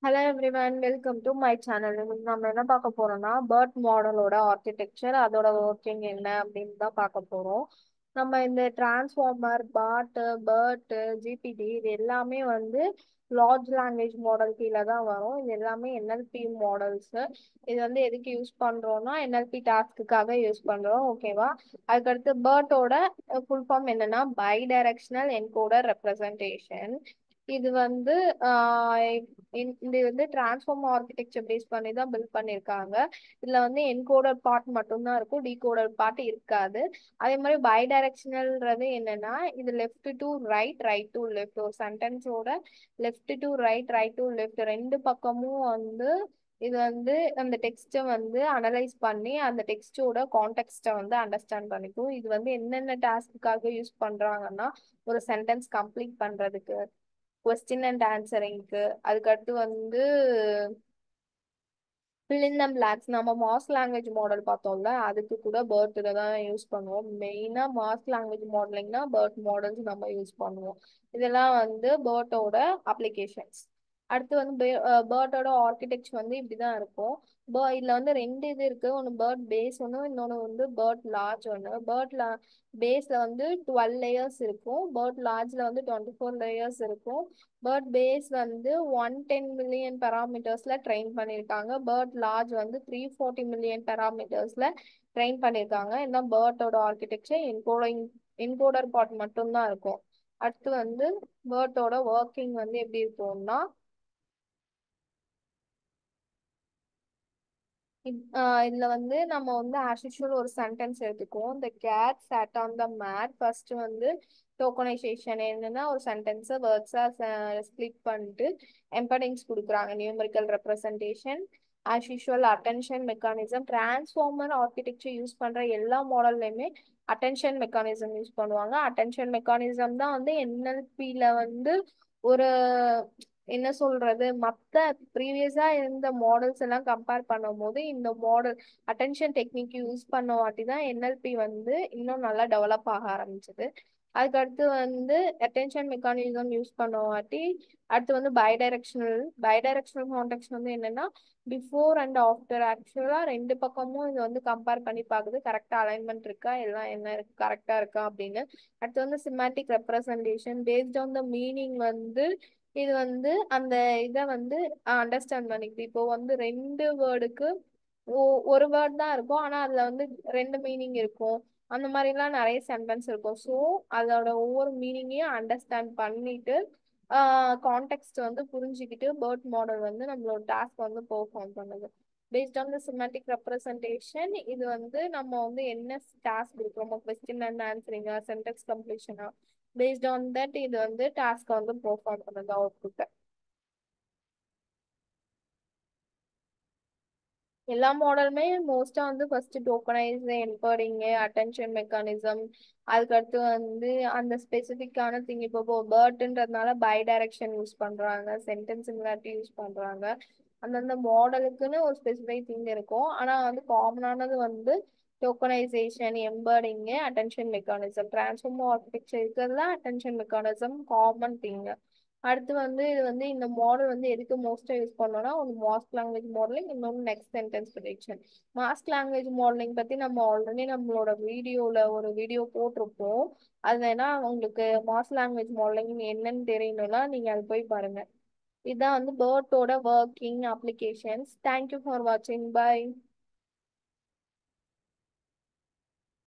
Hello everyone, welcome to my channel. இன்னைக்கு நம்ம என்ன பார்க்க போறோம்னா பேர்ட் மாடலோட ஆர்கிடெக்சர், அதோட ஒர்க்கிங் என்ன அப்படின்னு தான் பார்க்க போறோம். நம்ம இந்த டிரான்ஸ்ஃபார்மர், பேர்ட், ஜிபிடி இது எல்லாமே வந்து லார்ஜ் லாங்குவேஜ் மாடல் கீழே தான் வரும். இது எல்லாமே என்எல்பி மாடல்ஸ். இது வந்து எதுக்கு யூஸ் பண்றோம்னா என்எல்பி டாஸ்க்குக்காக யூஸ் பண்றோம், ஓகேவா? அதுக்கடுத்து பேர்ட்டோட ஃபுல் ஃபார்ம் என்னன்னா பை டைரக்ஷனல் என்கோடர் ரெப்ரசன்டேஷன். இது வந்து இது வந்து டிரான்ஸ்ஃபார்ம் ஆர்கிடெக்சர் பேஸ் பண்ணி தான் பில்ட் பண்ணியிருக்காங்க. இதுல வந்து என்கோடர் பார்ட் மட்டும்தான் இருக்கும், டீகோடர் பார்ட் இருக்காது. அதே மாதிரி பை டைரக்ஷனல்ன்றது என்னன்னா இது left to right, right to left. ஒரு சென்டென்ஸோட left to right, right to left ரெண்டு பக்கமும் வந்து இது வந்து அந்த டெக்ஸ்ட்டை வந்து அனலைஸ் பண்ணி அந்த டெக்ஸ்டோட கான்டெக்ஸ்ட்டை வந்து அண்டர்ஸ்டாண்ட் பண்ணிக்கும். இது வந்து என்னென்ன டாஸ்க்குக்காக யூஸ் பண்றாங்கன்னா ஒரு சென்டென்ஸ் கம்ப்ளீட் பண்றதுக்கு, கொஸ்டின் அண்ட் ஆன்சரிங்க்கு, அதுக்கடுத்து வந்து fill in the blanks. நம்ம மாஸ் லாங்குவேஜ் மாடல் பார்த்தோம்ல, அதுக்கு கூட பேர்ட் இதை தான் யூஸ் பண்ணுவோம். மெயினா மாஸ் லாங்குவேஜ் மாடலிங்னா பேர்ட் மாடல்ஸ் நம்ம யூஸ் பண்ணுவோம். இதெல்லாம் வந்து பேர்ட்டோட அப்ளிகேஷன்ஸ். அடுத்து வந்து பேர்ட்டோட ஆர்கிடெக்சர் வந்து இப்படிதான் இருக்கும். இதுல வந்து ரெண்டு இது இருக்கு, ஒன்று பேர்ட் பேஸ் ஒன்று, இன்னொன்று வந்து பேர்ட் லார்ஜ் ஒன்று. பேஸ்ல வந்து 12 லேயர்ஸ் இருக்கும், பேர்ட் லார்ஜ்ல வந்து 24 லேயர்ஸ் இருக்கும். பேர்ட் பேஸ் வந்து 110 மில்லியன் பேராமீட்டர்ஸ்ல ட்ரெயின் பண்ணியிருக்காங்க. பேர்ட் லார்ஜ் வந்து 340 மில்லியன் பேராமீட்டர்ஸ்ல ட்ரெயின் பண்ணியிருக்காங்க. இதுதான் பேர்ட்டோட ஆர்கிடெக்சர். என்கோடர் பார்ட் மட்டும்தான் இருக்கும். அடுத்து வந்து பேர்ட்டோட ஒர்க்கிங் வந்து எப்படி இருக்கும்னா இதுல வந்து நம்ம வந்து ஆஸ் யூஷுவல் ஒரு சென்டென்ஸ் எடுத்துக்குவோம். இந்த cat sat on the mat. First வந்து டோக்கனைசேஷன் என்னன்னா ஒரு சென்டென்ஸை வேர்ட்ஸா ஸ்பிளிட் பண்ணிட்டு எம்படிங்ஸ் கொடுக்குறாங்க, numerical representation. As usual attention mechanism. Transformer architecture use பண்ற எல்லா மாடல்லையுமே அட்டென்ஷன் மெக்கானிசம் யூஸ் பண்ணுவாங்க. அட்டென்ஷன் மெக்கானிசம் தான் வந்து என்எல்பியில வந்து ஒரு என்ன சொல்றது, மத்த ப்ரீவியஸா இருந்த மாடல்ஸ் எல்லாம் கம்பேர் பண்ணும்போது இந்த மாடல் அட்டென்ஷன் டெக்னிக் யூஸ் பண்ண வாட்டி தான் என்எல்பி வந்து இன்னும் நல்லா டெவலப் ஆக ஆரம்பிச்சது. அதுக்கடுத்து வந்து அட்டென்ஷன் மெக்கானிசம் யூஸ் பண்ண வாட்டி அடுத்து வந்து பைடைரக்ஷனல் கான்டெக்ட் வந்து என்னன்னா பிஃபோர் அண்ட் ஆஃப்டர். ஆக்சுவலா ரெண்டு பக்கமும் இது வந்து கம்பேர் பண்ணி பார்க்குது, கரெக்டா அலைன்மெண்ட் இருக்கா, எல்லாம் என்ன இருக்கு, கரெக்டா இருக்கா அப்படின்னு. அடுத்து வந்து semantic representation based on the meaning வந்து இது வந்து அந்த இதை வந்து அண்டர்ஸ்டாண்ட் பண்ணிக்குது. இப்போ வந்து ரெண்டு வேர்டுக்கு ஒரு வேர்ட் தான் இருக்கும், ஆனா அதுல வந்து ரெண்டு மீனிங் இருக்கும். அந்த மாதிரிலாம் நிறைய சென்டென்ஸ் இருக்கும். ஸோ அதோட ஒவ்வொரு மீனிங்கையும் அண்டர்ஸ்டாண்ட் பண்ணிட்டு கான்டெக்ட் வந்து புரிஞ்சுக்கிட்டு பேர்ட் மாடல் வந்து நம்மளோட டாஸ்க் வந்து பெர்ஃபார்ம் பண்ணுது. Based on the semantic representation இது வந்து நம்ம வந்து என்ன டாஸ்க் இருக்கிறோமோ, கொஸ்டின் அண்ட் ஆன்சரிங்கா, சென்டென்ஸ் கம்ப்ளீஷனா, பேஸ்ட் ஆன் தட் இது வந்து டாஸ்க் வந்து பெர்ஃபார்ம் பண்ணுது அவுட்புட். எல்லா மாடலுமே மோஸ்டா வந்து first tokenize, encoding, attention mechanism, அதுக்கடுத்து வந்து அந்த ஸ்பெசிஃபிக்கான திங். இப்போ பேர்ட்ன்றதுனால பை டைரக்ஷன் யூஸ் பண்றாங்க, சென்டென்ஸ் சிமிலாரிட்டி யூஸ் பண்றாங்க. அந்தந்த மாடலுக்குன்னு ஒரு ஸ்பெசிஃபை திங் இருக்கும், ஆனா வந்து காமனானது வந்து tokenization, embedding, attention mechanism. Transform architecture இருக்கிறதுல அட்டென்ஷன் மெக்கானிசம் காமன் திங். அடுத்து வந்து இது வந்து இந்த மாடல் வந்து எதுக்கு மோஸ்டா யூஸ் பண்ணோம்னா ஒரு மாஸ்க் லாங்குவேஜ் மாடலிங், இன்னொன்று next sentence prediction. Mask language modeling பத்தி நம்ம ஆல்ரெடி நம்மளோட ஒரு வீடியோ போட்டிருப்போம். அது வேணா உங்களுக்கு மாஸ்க் லாங்குவேஜ் மாடலிங் என்னன்னு தெரியணும்னா நீங்க அது போய் பாருங்க. இதுதான் வந்து பேர்ட்டோட ஒர்க்கிங் அப்ளிகேஷன்ஸ். தேங்க்யூ ஃபார் வாட்சிங். பை.